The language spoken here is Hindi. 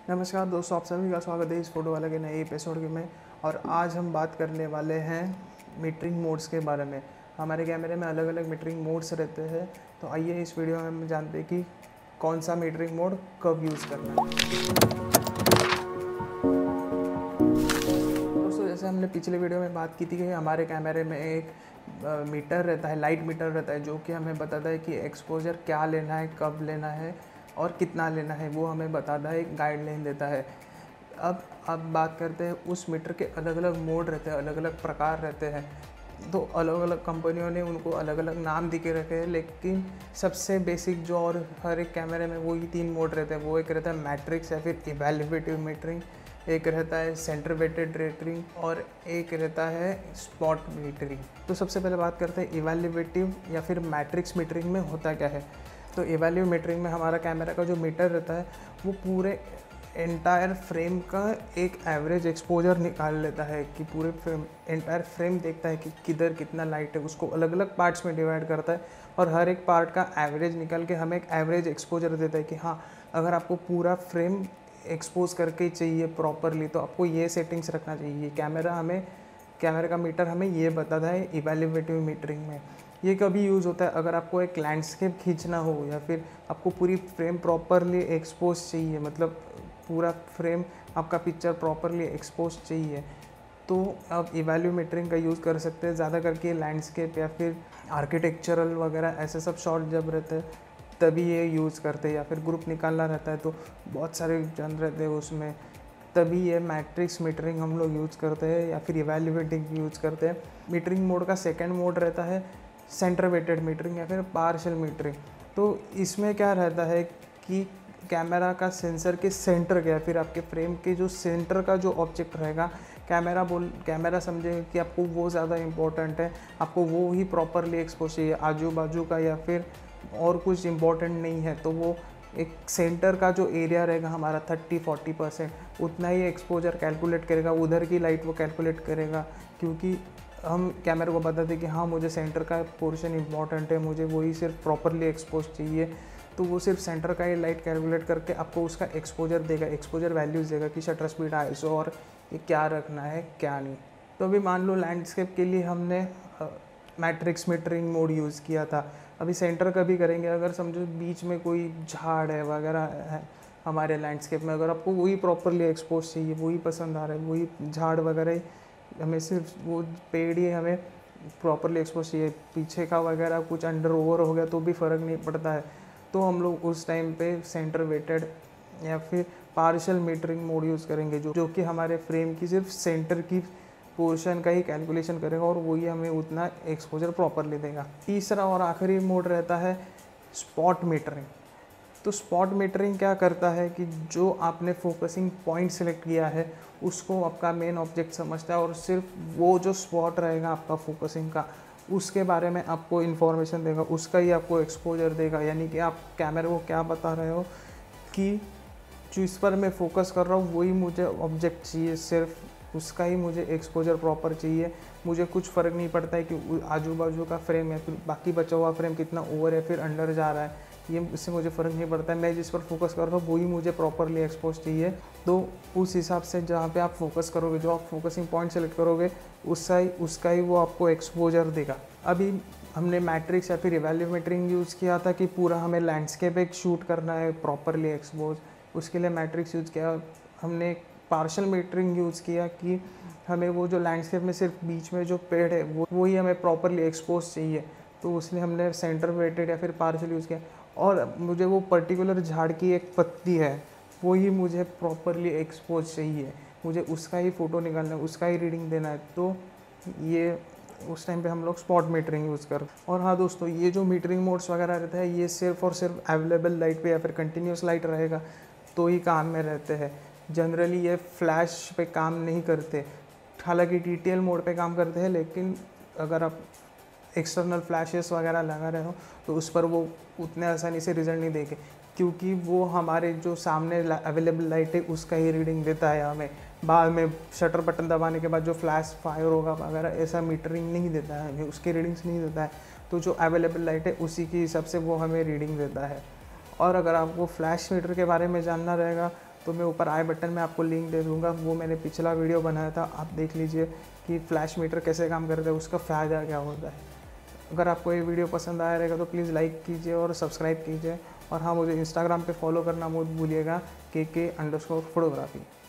नमस्कार दोस्तों, आप सभी का स्वागत है इस फोटो वाले के नए एपिसोड में। और आज हम बात करने वाले हैं मीटरिंग मोड्स के बारे में। हमारे कैमरे में अलग अलग मीटरिंग मोड्स रहते हैं, तो आइए इस वीडियो में हम जानते हैं कि कौन सा मीटरिंग मोड कब यूज़ करना है। दोस्तों, जैसे हमने पिछले वीडियो में बात की थी कि हमारे कैमरे में एक मीटर रहता है, लाइट मीटर रहता है, जो कि हमें बताता है कि एक्सपोजर क्या लेना है, कब लेना है और कितना लेना है, वो हमें बताता है, एक गाइडलाइन देता है। अब बात करते हैं उस मीटर के अलग अलग मोड रहते हैं, अलग अलग प्रकार रहते हैं। तो अलग अलग कंपनियों ने उनको अलग अलग नाम दे के रखे हैं, लेकिन सबसे बेसिक जो और हर एक कैमरे में वही 3 मोड रहते हैं। वो एक रहता है मैट्रिक्स या फिर इवैल्यूएटिव मीटरिंग, एक रहता है सेंटर वेटेड मीटरिंग और एक रहता है स्पॉट मीटरिंग। तो सबसे पहले बात करते हैं इवैल्यूएटिव या फिर मैट्रिक्स मीटरिंग में होता क्या है। तो इवैल्यूएटिव मीटरिंग में हमारा कैमरा का जो मीटर रहता है वो पूरे एंटायर फ्रेम का एक एवरेज एक्सपोजर निकाल लेता है, कि पूरे एंटायर फ्रेम देखता है कि किधर कितना लाइट है, उसको अलग अलग पार्ट्स में डिवाइड करता है और हर एक पार्ट का एवरेज निकाल के हमें एक एवरेज एक्सपोजर देता है कि हाँ, अगर आपको पूरा फ्रेम एक्सपोज करके चाहिए प्रॉपरली तो आपको ये सेटिंग्स रखना चाहिए। कैमरे का मीटर हमें ये बताता है इवैल्यूएटिव मीटरिंग में। ये कभी यूज़ होता है अगर आपको एक लैंडस्केप खींचना हो या फिर आपको पूरी फ्रेम प्रॉपरली एक्सपोज चाहिए, मतलब पूरा फ्रेम आपका पिक्चर प्रॉपरली एक्सपोज चाहिए, तो आप इवैल्यूएटिव मीटरिंग का यूज़ कर सकते हैं। ज़्यादा करके लैंडस्केप या फिर आर्किटेक्चरल वगैरह ऐसे सब शॉट जब रहते हैं तभी ये यूज़ करते हैं, या फिर ग्रुप निकालना रहता है तो बहुत सारे जन रहते हैं उसमें, तभी ये मैट्रिक्स मीटरिंग हम लोग यूज़ करते हैं या फिर इवैल्यूएटिंग यूज़ करते हैं। मीटरिंग मोड का सेकंड मोड रहता है सेंटर वेटेड मीटरिंग या फिर पार्शियल मीटरिंग। तो इसमें क्या रहता है कि कैमरा का सेंसर के सेंटर का या फिर आपके फ्रेम के जो सेंटर का जो ऑब्जेक्ट रहेगा, कैमरा समझेगा कि आपको वो ज़्यादा इम्पोर्टेंट है, आपको वो ही प्रॉपरली एक्सपोज चाहिए, आजू बाजू का या फिर और कुछ इम्पोर्टेंट नहीं है। तो वो एक सेंटर का जो एरिया रहेगा हमारा 30-40% उतना ही एक्सपोजर कैलकुलेट करेगा, उधर की लाइट वो कैलकुलेट करेगा, क्योंकि हम कैमरे को बताते हैं कि हाँ, मुझे सेंटर का पोर्शन इंपॉर्टेंट है, मुझे वही सिर्फ प्रॉपरली एक्सपोज चाहिए। तो वो सिर्फ सेंटर का ही लाइट कैलकुलेट करके आपको उसका एक्सपोजर देगा, एक्सपोजर वैल्यूज़ देगा कि शटर स्पीड, आईएसओ और ये क्या रखना है क्या नहीं। तो अभी मान लो लैंडस्केप के लिए हमने मैट्रिक्स मीटरिंग मोड यूज़ किया था, अभी सेंटर का भी करेंगे। अगर समझो बीच में कोई झाड़ है वगैरह है हमारे लैंडस्केप में, अगर आपको वही प्रॉपरली एक्सपोज चाहिए, वही पसंद आ रहा है, वही झाड़ वगैरह ही हमें, सिर्फ वो पेड़ ही हमें प्रॉपरली एक्सपोज चाहिए, पीछे का वगैरह कुछ अंडर ओवर हो गया तो भी फ़र्क नहीं पड़ता है, तो हम लोग उस टाइम पे सेंटर वेटेड या फिर पार्शियल मीटरिंग मोड यूज़ करेंगे, जो कि हमारे फ्रेम की सिर्फ सेंटर की पोर्शन का ही कैलकुलेशन करेगा और वही हमें उतना एक्सपोजर प्रॉपरली देगा। तीसरा और आखिरी मोड रहता है स्पॉट मीटरिंग। तो स्पॉट मीटरिंग क्या करता है कि जो आपने फोकसिंग पॉइंट सेलेक्ट किया है उसको आपका मेन ऑब्जेक्ट समझता है और सिर्फ वो जो स्पॉट रहेगा आपका फोकसिंग का, उसके बारे में आपको इन्फॉर्मेशन देगा, उसका ही आपको एक्सपोजर देगा। यानी कि आप कैमरे को क्या बता रहे हो कि जिस पर मैं फोकस कर रहा हूँ वही मुझे ऑब्जेक्ट चाहिए, सिर्फ उसका ही मुझे एक्सपोजर प्रॉपर चाहिए। मुझे कुछ फ़र्क नहीं पड़ता है कि आजू बाजू का फ्रेम या फिर बाकी बचा हुआ फ्रेम कितना ओवर या फिर अंडर जा रहा है, ये इससे मुझे फ़र्क नहीं पड़ता है। मैं जिस पर फोकस कर रहा हूँ वही मुझे प्रॉपरली एक्सपोज चाहिए। तो उस हिसाब से जहाँ पे आप फोकस करोगे, जो आप फोकसिंग पॉइंट सेलेक्ट करोगे, उसका ही वो आपको एक्सपोजर देगा। अभी हमने मैट्रिक्स या फिर इवैल्यूएटिव मीटरिंग यूज़ किया था कि पूरा हमें लैंडस्केप एक शूट करना है प्रॉपरली एक्सपोज, उसके लिए मैट्रिक्स यूज़ किया। हमने पार्शियल मीटरिंग यूज़ किया कि हमें वो जो लैंडस्केप में सिर्फ बीच में जो पेड़ है वो ही हमें प्रॉपरली एक्सपोज चाहिए, तो उसलिए हमने सेंटर वेटेड या फिर पार्शियल यूज़ किया। और मुझे वो पर्टिकुलर झाड़ की एक पत्ती है वो ही मुझे प्रॉपरली एक्सपोज चाहिए, मुझे उसका ही फ़ोटो निकालना है, उसका ही रीडिंग देना है, तो ये उस टाइम पे हम लोग स्पॉट मीटरिंग यूज़ कर। और हाँ दोस्तों, ये जो मीटरिंग मोड्स वगैरह रहता है ये सिर्फ और सिर्फ अवेलेबल लाइट पे या फिर कंटिन्यूस लाइट रहेगा तो ही काम में रहते हैं। जनरली ये फ्लैश पे काम नहीं करते, हालांकि टीटीएल मोड पे काम करते हैं, लेकिन अगर आप एक्सटर्नल फ्लैशेस वगैरह लगा रहे हो तो उस पर वो उतने आसानी से रिजल्ट नहीं देंगे, क्योंकि वो हमारे जो सामने अवेलेबल लाइट है उसका ही रीडिंग देता है हमें। बाद में शटर बटन दबाने के बाद जो फ्लैश फायर होगा वगैरह ऐसा मीटरिंग नहीं देता है हमें, उसकी रीडिंग्स नहीं देता है। तो जो अवेलेबल लाइट है उसी के हिसाब से वो हमें रीडिंग देता है। और अगर आपको फ्लैश मीटर के बारे में जानना रहेगा तो मैं ऊपर आई बटन में आपको लिंक दे दूँगा, वो मैंने पिछला वीडियो बनाया था, आप देख लीजिए कि फ्लैश मीटर कैसे काम करता है, उसका फ़ायदा क्या होता है। अगर आपको ये वीडियो पसंद आया रहेगा तो प्लीज़ लाइक कीजिए और सब्सक्राइब कीजिए। और हाँ, मुझे इंस्टाग्राम पे फॉलो करना मत भूलिएगा, KK_फोटोग्राफी।